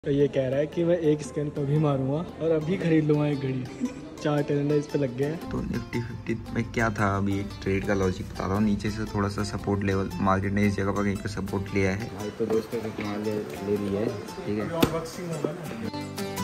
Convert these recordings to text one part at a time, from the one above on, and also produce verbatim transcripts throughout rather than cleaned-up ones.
तो ये कह रहा है कि मैं एक स्कैन पर भी मारूंगा और अभी खरीद लूंगा एक घड़ी। चार टेलेंडर इस पे लग गए हैं। तो निफ्टी फिफ्टी में क्या था, अभी एक ट्रेड का लॉजिक बता रहा हूँ। नीचे से थोड़ा सा सपोर्ट लेवल मार्केट ने इस जगह पर कहीं पे सपोर्ट लिया है। भाई तो दोस्तों को ले ले लिया है, ठीक है।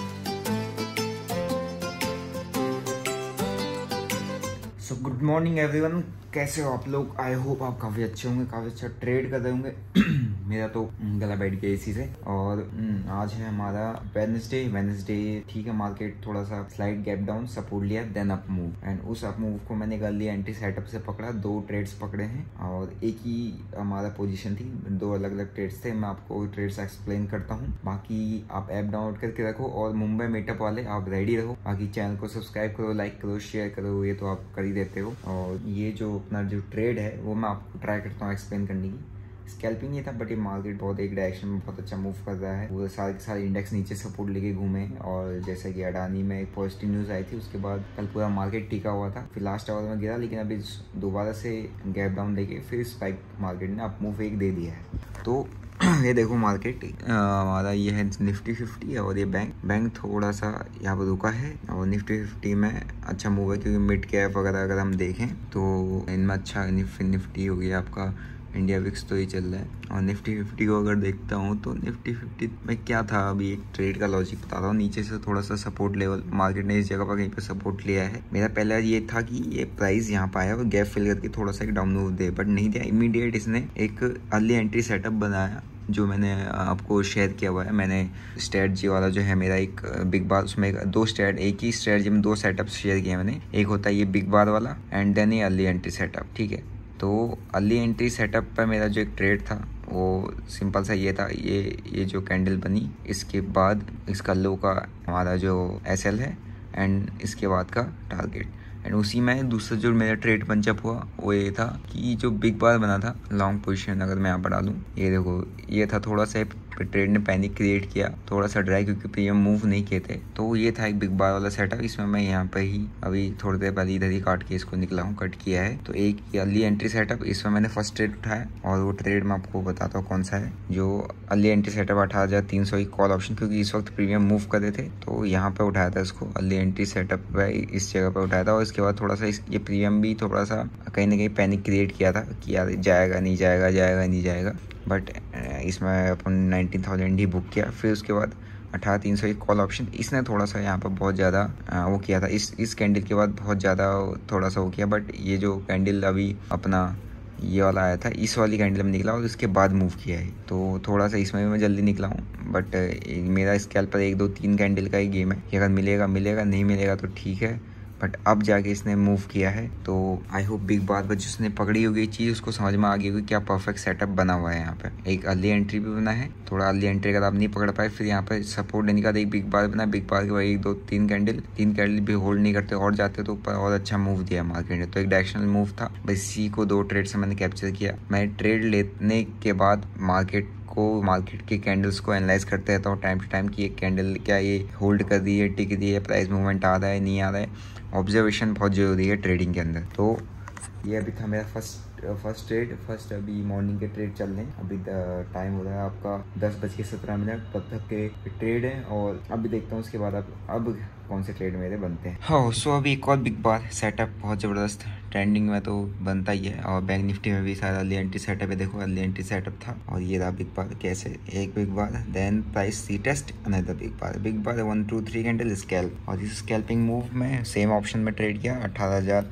सो गुड मॉर्निंग एवरीवन, कैसे हो आप लोग? आई होप आप काफ़ी अच्छे होंगे, काफ़ी अच्छा ट्रेड कर रहे होंगे। मेरा तो गला बैठ गया इसी से। और आज है हमारा वेडनेसडे वेडनेसडे ठीक है, मार्केट थोड़ा सा स्लाइड गैप डाउन, सपोर्ट लिया, देन अप मूव। एंड उस अप मूव को मैंने कर लिया एंटी सेटअप से पकड़ा। दो ट्रेड्स पकड़े हैं और एक ही हमारा पोजीशन थी, दो अलग अलग ट्रेड्स थे। मैं आपको ट्रेड्स एक्सप्लेन करता हूँ, बाकी आप ऐप डाउनलोड करके रखो और मुंबई मीटअप वाले आप रेडी रहो। बाकी चैनल को सब्सक्राइब करो, लाइक करो, शेयर करो, ये तो आप कर ही देते हो। और ये जो अपना जो ट्रेड है वो मैं आपको ट्राई करता हूँ एक्सप्लेन करने की। स्कैल्पिंग ये था, बट ये मार्केट बहुत एक डायरेक्शन में बहुत अच्छा मूव कर रहा है। वो सारे के सारे इंडेक्स नीचे सपोर्ट लेके घूमे और जैसा कि अडानी में एक पॉजिटिव न्यूज़ आई थी, उसके बाद कल पूरा मार्केट टिका हुआ था। फिर लास्ट आवर में गिरा, लेकिन अभी दोबारा से गैप डाउन लेके फिर स्पाइक मार्केट ने अप मूव एक दे दिया है। तो ये देखो मार्केट हमारा ये है निफ्टी फिफ्टी है और ये बैंक बैंक थोड़ा सा यहाँ पर रुका है। और निफ्टी फिफ्टी में अच्छा मूव है क्योंकि मिड कैप वगैरह अगर हम देखें तो इनमें अच्छा निफ्टी हो गया आपका। इंडिया विक्स तो ही चल रहा है। और निफ्टी फिफ्टी को अगर देखता हूँ तो निफ्टी फिफ्टी में क्या था, अभी एक ट्रेड का लॉजिक बता रहा हूँ। नीचे से थोड़ा सा सपोर्ट लेवल मार्केट ने इस जगह पर कहीं पे सपोर्ट लिया है। मेरा पहला ये था कि ये प्राइस यहाँ पर आया और गैप फिल करके थोड़ा सा एक डाउन मूव दे, बट नहीं दिया। इमीडिएट इसने एक अर्ली एंट्री सेटअप बनाया जो मैंने आपको शेयर किया हुआ है। मैंने स्ट्रेटजी वाला जो है मेरा एक बिग बार, उसमें दो स्ट्रेट एक ही स्ट्रेटजी में दो सेटअप शेयर किए मैंने। एक होता है ये बिग बार वाला एंड देन ये अर्ली एंट्री सेटअप, ठीक है। तो अर्ली एंट्री सेटअप पर मेरा जो एक ट्रेड था वो सिंपल सा ये था, ये ये जो कैंडल बनी इसके बाद इसका लो का हमारा जो एस एल है एंड इसके बाद का टारगेट। एंड उसी में दूसरा जो मेरा ट्रेड पंचअप हुआ वो ये था कि जो बिग बार बना था लॉन्ग पोजीशन, अगर मैं यहाँ पर डालूँ, ये देखो ये था थोड़ा सा ट्रेड ने पैनिक क्रिएट किया, थोड़ा सा ड्राई क्योंकि प्रीमियम मूव नहीं किए थे। तो ये था एक बिग बार वाला सेटअप। इसमें मैं यहाँ पे ही अभी थोड़ी देर पहले इधर ही काट के इसको निकला हूँ, कट किया है। तो एक अर्ली एंट्री सेटअप, इसमें मैंने फर्स्ट ट्रेड उठाया और वो ट्रेड मैं आपको बताता हूँ कौन सा है। जो अर्ली एंट्री सेटअप अठारह हजार तीन सौ एक कॉल ऑप्शन, क्योंकि इस वक्त प्रीमियम मूव कर रहे थे तो यहाँ पे उठाया था इसको। अर्ली एंट्री सेटअप पे इस जगह पे उठाया था और इसके बाद थोड़ा सा ये प्रीमियम भी थोड़ा सा कहीं ना कहीं पैनिक क्रिएट किया था कि यार जाएगा नहीं जाएगा जाएगा नहीं जाएगा, बट इसमें अपन नाइनटीन थाउजेंड ही बुक किया। फिर उसके बाद अठारह तीन सौ एक कॉल ऑप्शन, इसने थोड़ा सा यहाँ पर बहुत ज़्यादा वो किया था। इस इस कैंडल के बाद बहुत ज़्यादा थोड़ा सा वो किया, बट ये जो कैंडल अभी अपना ये वाला आया था, इस वाली कैंडल में निकला और उसके बाद मूव किया है। तो थोड़ा सा इसमें भी मैं जल्दी निकला हूँ, बट मेरा स्कैल्प पर एक दो तीन कैंडल का ही गेम है कि अगर मिलेगा मिलेगा, नहीं मिलेगा तो ठीक है। बट अब जाके इसने मूव किया है तो आई होप बिग बार पर जिसने पकड़ी होगी चीज़ उसको समझ में आ गई होगी क्या परफेक्ट सेटअप बना हुआ है। यहाँ पे एक अर्ली एंट्री भी बना है, थोड़ा अर्ली एंट्री अगर आप नहीं पकड़ पाए फिर यहाँ पे सपोर्ट लेने का एक बिग बार बना। बिग बार के बाद एक दो तीन कैंडल तीन कैंडल भी होल्ड नहीं करते और जाते तो ऊपर और अच्छा मूव दिया मार्केट ने। तो एक डायरेक्शनल मूव था, बस इसी को दो ट्रेड से मैंने कैप्चर किया। मैं ट्रेड लेने के बाद मार्केट को मार्केट के कैंडल्स को एनालाइज करते रहता हूँ टाइम टू टाइम कि ये कैंडल क्या ये होल्ड कर दी है, टिक दी है, प्राइस मूवमेंट आ रहा है नहीं आ रहा है। ऑब्जर्वेशन बहुत ज़रूरी है ट्रेडिंग के अंदर। तो ये अभी था मेरा फर्स्ट फर्स्ट ट्रेड फर्स्ट अभी मॉर्निंग के ट्रेड चल रहे हैं। अभी टाइम हो रहा है आपका दस बज के सत्रह मिनट, तब तक के ट्रेड है और अभी देखता हूँ उसके बाद अब अब कौन से ट्रेड मेरे बनते हैं। हाँ, सो अभी एक और बिग बार सेटअप बहुत ज़बरदस्त ट्रेंडिंग में तो बनता ही है। और बैंक निफ्टी में भी सारा अर्ली एंट्री सेटअप है, देखो अर्ली एंट्री सेटअप था और ये रहा बिग बार। कैसे एक बिग बार देन प्राइस सी test another big bar, big bar one two three candle scalp. और इस स्कैल्पिंग मूव में सेम ऑप्शन में ट्रेड किया अट्ठारह हजार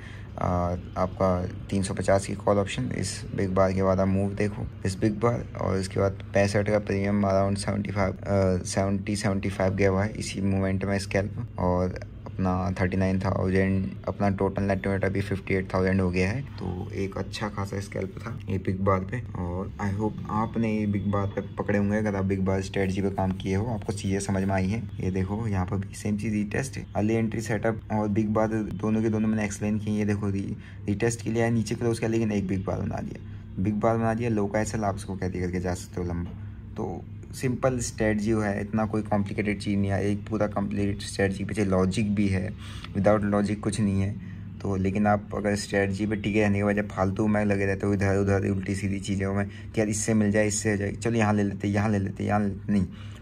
आपका तीन सौ पचास की कॉल ऑप्शन। इस बिग बार के बाद आप मूव देखो इस बिग बार और इसके बाद पैंसठ का premium around seventy five seventy seventy five गया हुआ है इसी मूवमेंट में स्कैल्प। और अपना थर्टी नाइन थाउजेंड अपना टोटल नेट वेट अभी फिफ्टी एट थाउजेंड हो गया है। तो एक अच्छा खासा स्कैल्प था ये बिग बार पे। और आई होप आपने ये बिग बार पे पकड़े होंगे, अगर आप बिग बार स्ट्रेटजी पे काम किए हो आपको चीज़ें समझ में आई है। ये देखो यहाँ पर भी सेम चीज़ रीटेस्ट है, अर्ली एंट्री सेटअप और बिग बार दोनों के दोनों मैंने एक्सप्लेन किए। ये देखो रीटेस्ट के लिए आया, नीचे क्लोज किया, लेकिन एक बिग बार बना दिया बिग बार बना दिया लो का ऐसा आप उसको कहती करके जा सकते हो लंबा। तो सिंपल स्ट्रेटजी है, इतना कोई कॉम्प्लिकेटेड चीज़ नहीं है। एक पूरा कंप्लीट स्ट्रेटजी पीछे लॉजिक भी है, विदाउट लॉजिक कुछ नहीं है। तो लेकिन आप अगर स्ट्रेटजी पे टिके रहने के वजह फालतू में लगे रहते हो इधर उधर उल्टी सीधी चीज़ों में कि यार इससे मिल जाए इससे हो जाए, चलो यहाँ ले लेते यहाँ ले लेते यहाँ ले लेते, नहीं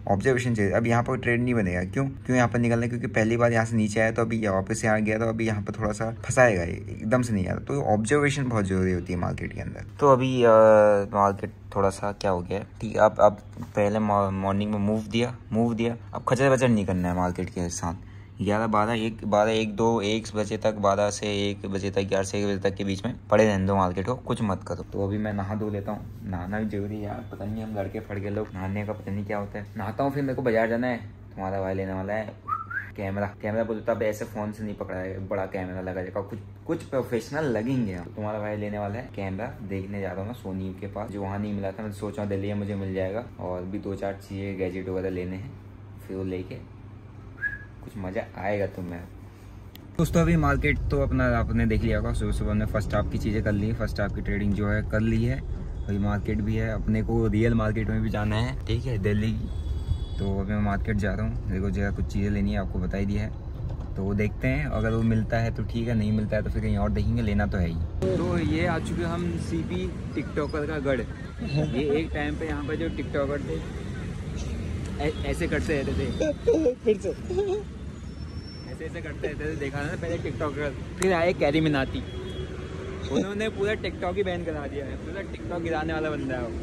ऑब्जर्वेशन चाहिए। अब यहाँ पर ट्रेड नहीं बनेगा, क्यों क्यों यहाँ पर निकलना, क्योंकि पहली बार यहाँ से नीचे आया तो अभी वापस से आ गया, तो अभी यहाँ पर थोड़ा सा फंसाएगा, एकदम से नहीं आता। तो ऑब्जर्वेशन बहुत जरूरी होती है मार्केट के अंदर। तो अभी मार्केट थोड़ा सा क्या हो गया है, ठीक है। अब अब पहले मॉर्निंग में मूव दिया मूव दिया अब खचर बचर नहीं करना है मार्केट के साथ। ग्यारह बारह एक बारह एक दो एक बजे तक, बारह से एक बजे तक, ग्यारह से एक बजे तक के बीच में पड़े रहने दो मार्केट को, कुछ मत करो। तो अभी मैं नहा धो लेता हूँ, नहाना भी जरूरी है यार। पता नहीं हम लड़के फट गए लोग, नहाने का पता नहीं क्या होता है। नहाता हूँ, फिर मेरे को बाजार जाना है, तुम्हारा भाई लेने वाला है कैमरा कैमरा बोलता अब ऐसे फोन से नहीं पकड़ा है, बड़ा कैमरा लगा जाएगा, कुछ कुछ प्रोफेशनल लगेंगे। तो तुम्हारा भाई लेने वाला है कैमरा, देखने जा रहा हूँ मैं सोनी के पास, जो वहाँ नहीं मिला था। मैं सोच रहा हूँ दिल्ली में मुझे मिल जाएगा, और भी दो चार चीज़ें गैजेट वगैरह लेने हैं, फिर वो लेके कुछ मज़ा आएगा। तुम्हें दोस्तों अभी मार्केट तो अपना आपने देख लिया होगा, सुबह सुबह हमने फर्स्ट हाफ की चीज़ें कर ली, फर्स्ट हाफ की ट्रेडिंग जो है कर ली है। अभी मार्केट भी है, अपने को रियल मार्केट में भी जाना है, ठीक है, दिल्ली की। तो अभी मैं मार्केट जा रहा हूँ, मेरे को जगह कुछ चीज़ें लेनी है, आपको बता ही दिया है। तो वो देखते हैं, अगर वो मिलता है तो ठीक है, नहीं मिलता है तो फिर कहीं और देखेंगे, लेना तो है ही। तो ये आ चुके हम सीपी टिकटॉकर का गढ़। ये एक टाइम पे यहाँ पर जो टिकटॉकर थे ऐसे करते रहते थे, फिर से ऐसे ऐसे करते रहते थे, देखा ना पहले टिकटॉकर। फिर आए कैरी मिनाती, उन्होंने पूरा टिकटॉक ही बैन करा दिया है, पूरा टिकटॉक गिराने वाला बंदा है वो।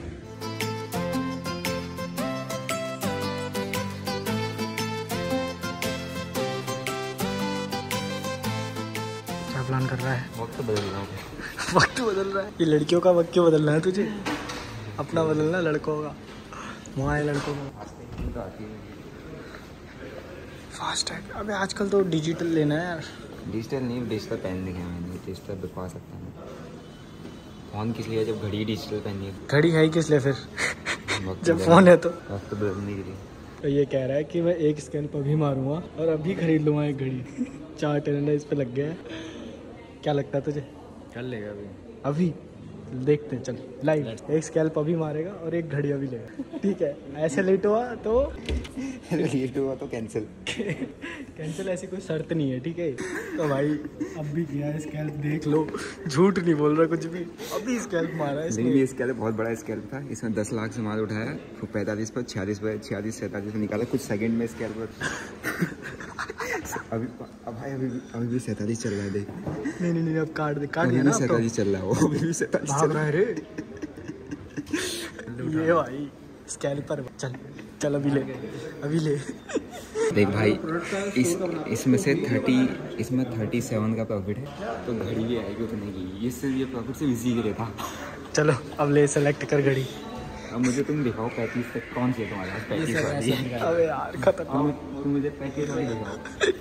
क्या प्लान कर रहा है? वक्त बदल रहा है। वक्त बदल रहा है? ये लड़कियों का वक्त क्यों बदलना है तुझे? अपना बदलना, लड़कों का वहाँ है, लड़कों का फास्ट टैग। अबे आजकल तो डिजिटल लेना है यार। डिजिटल नहीं, डिजिटल पहन दिया मैंने, डिजिटल दिखा सकता हूँ। फोन किस लिए, जब घड़ी डिजिटल पहनी है। घड़ी है ही किस लिए फिर जब फोन है तो। वक्त बदलने के लिए। तो ये कह रहा है कि मैं एक स्कैल्प अभी मारूंगा और अभी खरीद लूँगा एक घड़ी। चार टेलेंडर इस पे लग गया है। क्या लगता है तुझे? कर लेगा अभी अभी देखते हैं, चल लाइव। एक स्कैल्प अभी मारेगा और एक घड़ी अभी लेगा, ठीक है। ऐसे लेट हुआ तो लेट हुआ तो कैंसिल कैंसिल, ऐसी कोई शर्त नहीं है, ठीक है। तो भाई अब भी किया है स्कैल्प, देख लो, झूठ नहीं बोल रहा कुछ भी, अभी स्कैल्प मारा है इसने। ये स्कैल्प बहुत बड़ा स्कैल्प था, इसमें दस लाख से माल उठाया, फिर पैंतालीस पर छियालीस पर छियालीस सैंतालीस में निकाला, कुछ सेकंड में स्कैल्प। अभी अब भाई अभी भी अभी भी सैंतालीस चल रहा है, देख। नहीं नहीं नहीं, अब काट दे, काट दिया ना, ना। सैंतालीस चल रहा है वो, अभी भी सैंतालीस चल रहा है रे। ये भाई स्कैल्पर, चल चल अभी ले, अभी ले। देख भाई, इस इसमें से थर्टी इसमें थर्टी सेवन का प्रॉफिट है, तो घड़ी भी आएगी उतने की। इससे ये प्रॉफिट सिर्फ इसी के लिए था। चलो अब ले, सेलेक्ट कर घड़ी। अब मुझे तुम दिखाओ पैंतीस तक कौन सी है तुम्हारे पास, पैंतीस वाली। अबे यार खतरनाक। तुम तुम मुझे पैंतीस वाली दिखाओ।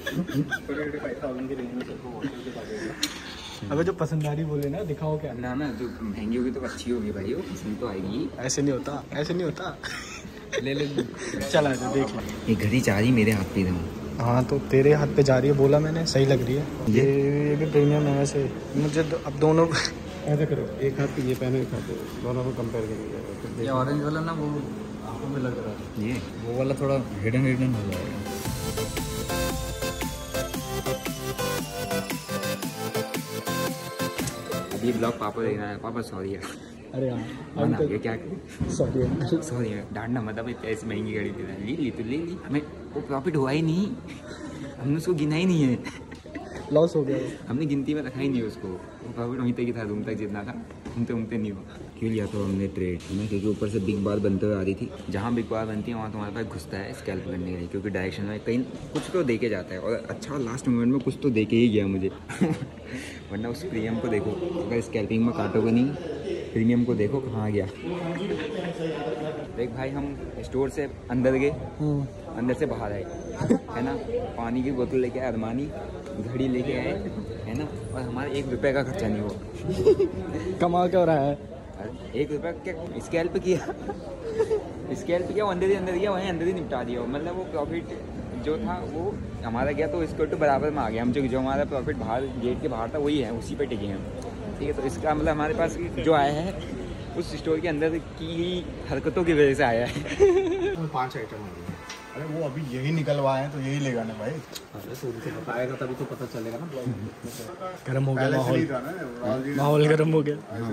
अबे जो पसंद आ रही बोले ना, दिखाओ क्या। ना ना, जो महंगी होगी तो अच्छी होगी भाई, वो पसंद तो आएगी। ऐसे नहीं होता, ऐसे नहीं होता। ले ले चला जा, देख ले। ये घड़ी जा रही मेरे हाथ पे एकदम। हाँ तो तेरे हाथ पे जा रही है, बोला मैंने, सही लग रही है। ये ये भी प्रीमियम है वैसे। मुझे तो अब दोनों ऐसा करो, एक हाथ पे ये पहनो, एक हाथ पे दोनों को कंपेयर करेंगे। ये ऑरेंज वाला ना, वो आंखों में लग रहा है, ये वो वाला थोड़ा हिडन हिडन हो जाएगा। अभी ब्लॉग पापा देखना है। पापा सॉरी यार। अरे हाँ ये क्या सॉरी अंकल, सॉरी डांटना मत, अब ऐसी महंगी गाड़ी दे ली ली तो ले ली, हमें वो प्रॉफिट हुआ ही नहीं, हमने उसको गिना ही नहीं है, लॉस हो गया, हमने गिनती में रखा ही नहीं उसको। वो प्रॉफिट वहीं तक ही था, रूम तक जितना था, घूमते घूमते नहीं हुआ। क्यों लिया था हमने ट्रेड है ना, क्योंकि ऊपर से बिग बार बनते हुए आ रही थी। जहाँ बिग बार बनती है वहाँ तुम्हारे पास घुसता है स्कैल्प करने के लिए, क्योंकि डायरेक्शन में कहीं कुछ तो दे के जाता है, और अच्छा लास्ट मोमेंट में कुछ तो दे के ही गया मुझे। वरना उस प्रीमियम को देखो, अगर स्कैल्पिंग में काटोगे नहीं, प्रीमियम को देखो कहाँ गया। देख भाई, हम स्टोर से अंदर गए, अंदर से बाहर आए, है ना, पानी की बोतल लेके आए, अरमानी घड़ी लेके आए, है ना, और हमारा एक रुपए का खर्चा नहीं हुआ। कमा क्या हो रहा है? एक रुपया क्या स्कैल्प किया, स्कैल्प किया, वो अंदर ही अंदर गया, वहीं अंदर ही निपटा दिया। मतलब वो प्रॉफिट जो था वो हमारा गया, तो इसको तो बराबर में आ गया। हम जो जो हमारा प्रॉफिट बाहर गेट के बाहर था वही है, उसी पे टिके हैं, ठीक है। तो इसका मतलब हमारे पास जो आया है उस स्टोर के अंदर की ही हरकतों की वजह से आया है। पांच आइटम आ गए, अरे वो अभी यही निकलवाए हैं तो यही लेगा ना भाई। अरे तो उनको बताएगा तभी तो पता चलेगा ना। गर्म हो गया माहौल, माहौल गर्म हो गया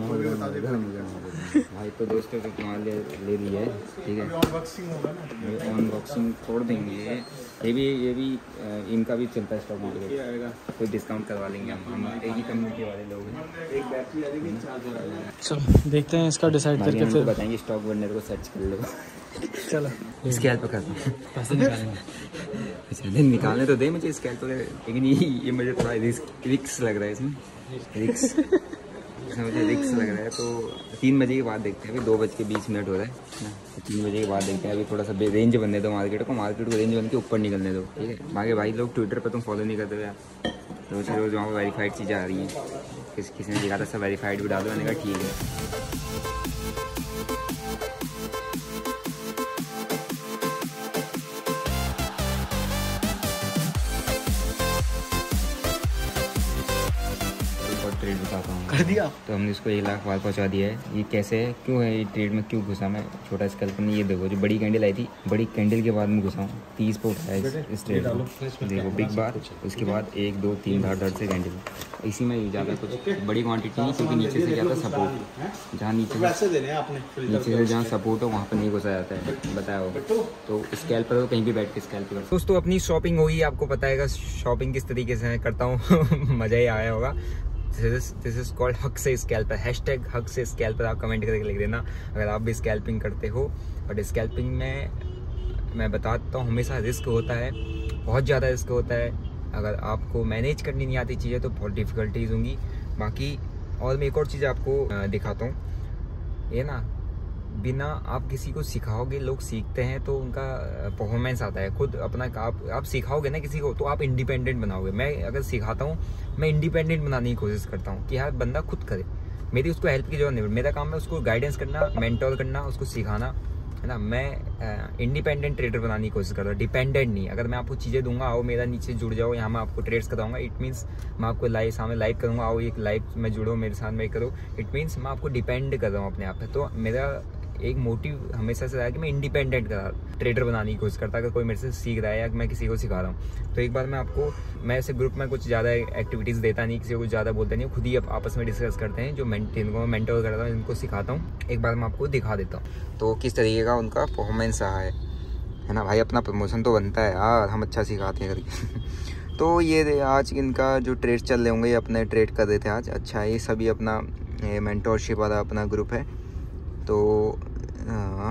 भाई। तो दोस्तों को माल ले ले लिया है, ठीक है। अनबॉक्सिंग होगा ना, अनबॉक्सिंग छोड़ देंगे। ये भी ये भी इनका भी चलता है स्टॉक मार्केट, कोई डिस्काउंट करवा लेंगे हम हम एक ही कम्युनिटी वाले लोग हैं। एक बैटरी आ जाएगी, चार्जर आ जाएगा। चलो देखते हैं इसका डिसाइड करके फिर बताएंगे। स्टॉक वेंडर को सर्च कर लो। चलो स्कैल्प पर करता हूँ, पैसे निकालेंगे। अच्छा निकालने तो दे मुझे स्कैल्प पर, लेकिन ये ये मुझे थोड़ा रिस्क रिक्स लग रहा है इसमें, रिक्स इसमें मुझे रिक्स लग रहा है। तो तीन बजे के बाद देखते हैं, अभी दो बज के बीस मिनट हो रहा है ना, तो तीन बजे के बाद देखते हैं। अभी थोड़ा सा रेंज बनने दो मार्केट को, मार्केट को रेंज बन के ऊपर निकलने दो, ठीक है। बाकी भाई लोग ट्विटर पर तुम फॉलो नहीं करते हो यार, रोज रोज वहाँ पर वेरीफाइड चीज़ें आ रही हैं। किस किसी ने दिखा था सब वेरीफाइड भी डालो, मैंने कहा ठीक है। ट्रेड बताता हूँ कर दिया। तो हमने इसको एक लाख बार पहुँचा दिया है। ये कैसे है, क्यों है ये ट्रेड में, क्यों घुसा मैं छोटा स्कैल्प में। ये देखो जो बड़ी कैंडल आई थी, बड़ी कैंडल के बाद में घुसा हूँ, तीस पे उठाया इस, इस ट्रेड को। देखो बिग बार, उसके बाद एक दो तीन धार धार से कैंडल, इसी में ज़्यादा कुछ बड़ी क्वान्टिटी नहीं, क्योंकि नीचे से क्या था सपोर्ट, जहाँ नीचे नीचे से जहाँ सपोर्ट हो वहाँ पर नहीं घुसा जाता है, बताया होगा। तो स्कैल्प पर कहीं भी बैठ के स्कैल्प कर। दोस्तों अपनी शॉपिंग हुई, आपको पता है शॉपिंग किस तरीके से करता हूँ मज़ा ही आया होगा। दिस इज कॉल्ड हक से स्कैल्पर, हैशटैग हक से स्कैल्पर आप कमेंट करके लिख देना अगर आप भी स्कैल्पिंग करते हो। बट स्कैल्पिंग में मैं बताता हूँ हमेशा रिस्क होता है, बहुत ज़्यादा रिस्क होता है। अगर आपको मैनेज करनी नहीं आती चीज़ें तो बहुत डिफ़िकल्टीज होंगी। बाकी और मैं एक और चीज़ आपको दिखाता हूँ, ये ना बिना आप किसी को सिखाओगे, लोग सीखते हैं तो उनका परफॉर्मेंस आता है। खुद अपना आप आप सिखाओगे ना किसी को तो आप इंडिपेंडेंट बनाओगे। मैं अगर सिखाता हूँ, मैं इंडिपेंडेंट बनाने की कोशिश करता हूँ कि यार बंदा खुद करे, मेरी उसको हेल्प की जरूरत नहीं। मेरा काम है उसको गाइडेंस करना, मेंटोर करना, उसको सिखाना, है ना। मैं इंडिपेंडेंट ट्रेडर बनाने की कोशिश करता हूँ, डिपेंडेंट नहीं। अगर मैं आपको चीज़ें दूंगा, आओ मेरा नीचे जुड़ जाओ, यहाँ मैं आपको ट्रेड्स कराऊंगा, इट मीन्स मैं आपको लाइव सामने लाइव करूँगा, आओ एक लाइव में जुड़ो मेरे साथ में करो, इट मीन्स मैं आपको डिपेंड कर रहा हूँ अपने आप पे। तो मेरा एक मोटिव हमेशा से रहा कि मैं इंडिपेंडेंट का ट्रेडर बनाने की कोशिश करता, अगर कोई मेरे से सीख रहा है या मैं किसी को सिखा रहा हूँ। तो एक बार मैं आपको, मैं ऐसे ग्रुप में कुछ ज़्यादा एक्टिविटीज़ देता नहीं, किसी को कुछ ज़्यादा बोलता नहीं, खुद ही आप आपस में डिस्कस करते हैं। जो जिनको मैं मेंटर करता हूँ, इनको सिखाता हूँ, एक बार मैं आपको दिखा देता हूँ तो किस तरीके का उनका परफॉर्मेंस रहा है, है ना भाई। अपना प्रमोशन तो बनता है यार, हम अच्छा सिखाते हैं करके। तो ये आज इनका जो ट्रेड चल रहे होंगे, ये अपने ट्रेड कर रहे थे आज। अच्छा ये सभी अपना मेंटोरशिप वाला अपना ग्रुप है। तो हाँ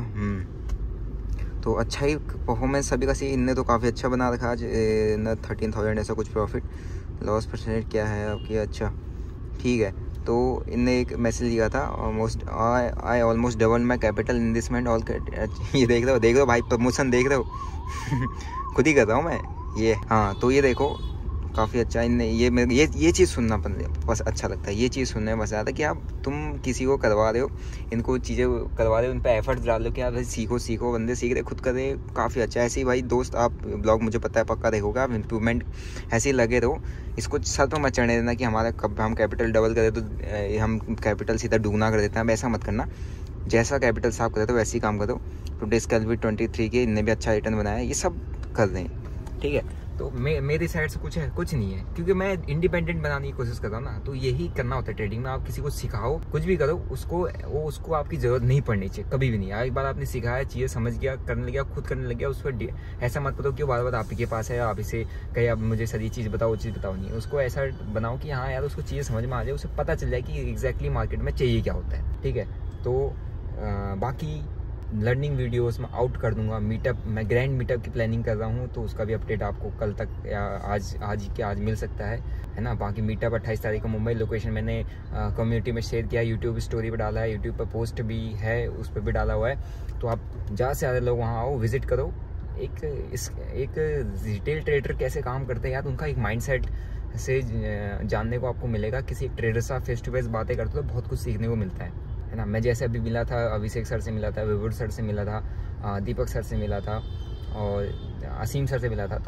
तो अच्छा ही परफॉर्मेंस सभी का सी। इनने तो काफ़ी अच्छा बना रखा आज ना, थर्टीन थाउजेंड ऐसा कुछ प्रॉफिट। लॉस परसेंटेज क्या है आपकी, अच्छा ठीक है। तो इनने एक मैसेज लिखा था, almost I I almost double my capital investment all. ये देख रहे हो, देख रहे हो भाई, प्रमोशन देख रहे हो खुद ही कर रहा हूँ मैं ये। हाँ तो ये देखो काफ़ी अच्छा इनने ये मेरे ये ये चीज़ सुनना बस अच्छा लगता है। ये चीज़ सुनने में मज़ा आता है कि आप तुम किसी को करवा रहे हो, इनको चीज़ें करवा रहे हो, उन पर एफर्ट्स डाल लो कि आप भाई सीखो सीखो, बंदे सीख रहे खुद कर रहे, काफ़ी अच्छा है। ऐसे ही भाई दोस्त आप ब्लॉग मुझे पता है पक्का देखोगे आप, इम्प्रूवमेंट ऐसे ही लगे रहो। इसको सर पर मत चढ़ने देना कि हमारा कब हम कैपिटल डबल करें तो हम कैपिटल सीधा दुगना कर देते हैं, ऐसा मत करना। जैसा कैपिटल साफ करे तो वैसे ही काम करो। टुडे स्कैल्प भी ट्वेंटी थ्री के इनने भी अच्छा रिटर्न बनाया, ये सब कर रहे हैं, ठीक है। तो मे, मेरी साइड से कुछ है कुछ नहीं है, क्योंकि मैं इंडिपेंडेंट बनाने की कोशिश कर रहा हूँ ना। तो यही करना होता है ट्रेडिंग में। आप किसी को सिखाओ, कुछ भी करो, उसको वो उसको आपकी ज़रूरत नहीं पड़नी चाहिए, कभी भी नहीं। एक बार आपने सिखाया, चीज़ें समझ गया, करने लगा, खुद करने लग गया, उस पर ऐसा मत बताओ कि बार बार आप ही के पास है, आप इसे कहे आप मुझे सर ये चीज़ बताओ, वो चीज़ बताओ। नहीं, उसको ऐसा बनाओ कि हाँ यार उसको चीज़ें समझ में आ जाए, उसे पता चल जाए कि एग्जैक्टली मार्केट में चाहिए क्या होता है, ठीक है। तो आ, बाकी लर्निंग वीडियोस में आउट कर दूंगा। मीटअप, मैं ग्रैंड मीटअप की प्लानिंग कर रहा हूँ, तो उसका भी अपडेट आपको कल तक या आज आज के आज मिल सकता है, है ना। बाकी मीटअप अट्ठाईस तारीख को मुंबई, लोकेशन मैंने कम्युनिटी में शेयर किया, यूट्यूब स्टोरी पर डाला है, यूट्यूब पर पोस्ट भी है, उस पर भी डाला हुआ है। तो आप ज़्यादा से ज़्यादा लोग वहाँ आओ, विजिट करो। एक इस एक रिटेल ट्रेडर कैसे काम करते हैं यार, उनका एक माइंडसेट से जानने को आपको मिलेगा। किसी ट्रेडर से फेस टू फेस बातें करते हो तो बहुत कुछ सीखने को मिलता है, है ना। मैं जैसे अभी मिला था, अभिषेक सर से मिला था, विभुर सर से मिला था, दीपक सर से मिला था और असीम सर से मिला था। तो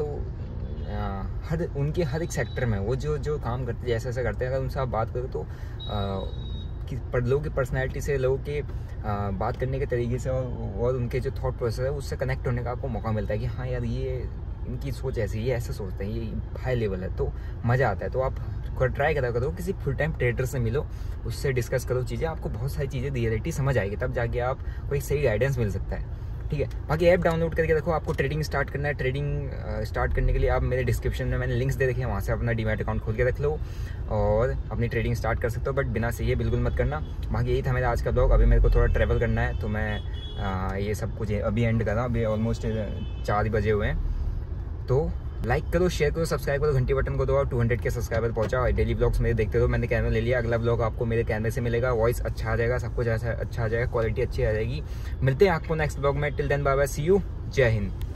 हर उनके हर एक सेक्टर में वो जो जो काम करते जैसे ऐसा करते हैं, अगर उनसे आप बात करो तो आ, कि पर लोगों की पर्सनैलिटी से, लोगों के आ, बात करने के तरीके से और, और उनके जो थॉट प्रोसेस है उससे कनेक्ट होने का आपको मौका मिलता है कि हाँ यार ये इनकी सोच ऐसी है, ये ऐसे सोचते हैं, ये हाई लेवल है, तो मज़ा आता है। तो आप ट्राई करा करो, किसी फुल टाइम ट्रेडर से मिलो, उससे डिस्कस करो चीज़ें, आपको बहुत सारी चीज़ें रियलिटी समझ आएगी, तब जाके आप को एक सही गाइडेंस मिल सकता है। ठीक है, बाकी ऐप डाउनलोड करके देखो, आपको ट्रेडिंग स्टार्ट करना है। ट्रेडिंग स्टार्ट करने के लिए आप मेरे डिस्क्रिप्शन में मैंने लिंक्स दे रखे हैं, वहाँ से अपना डीमैट अकाउंट खोल के रख लो और अपनी ट्रेडिंग स्टार्ट कर सकते हो, बट बिना सीखे बिल्कुल मत करना। बाकी यही था मेरा आज का ब्लॉग। अभी मेरे को थोड़ा ट्रैवल करना है, तो मैं आ, ये सब कुछ अभी एंड कर रहा हूँ। अभी ऑलमोस्ट चार ही बजे हुए हैं। तो लाइक करो, शेयर करो, सब्सक्राइब करो, घंटी बटन को दबाओ, टू हंड्रेड के सब्सक्राइबर पहुंचाओ। डेली ब्लॉग्स मेरे देखते रहो। मैंने कैमरा ले लिया, अगला ब्लॉग आपको मेरे कैमरे से मिलेगा, वॉइस अच्छा आ जाएगा, सब कुछ ऐसा अच्छा आ जाएगा, क्वालिटी अच्छी आ जाएगी। मिलते हैं आपको नेक्स्ट ब्लॉग में। Till then bye bye, see you, Jai Hind.